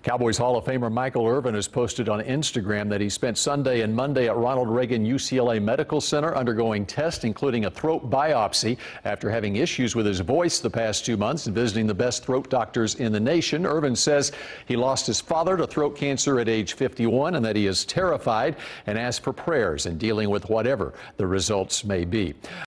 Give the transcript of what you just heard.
Cowboys Hall of Famer Michael Irvin has posted on Instagram that he spent Sunday and Monday at Ronald Reagan UCLA Medical Center undergoing tests, including a throat biopsy. After having issues with his voice the past 2 months and visiting the best throat doctors in the nation, Irvin says he lost his father to throat cancer at age 51 and that he is terrified and asked for prayers in dealing with whatever the results may be.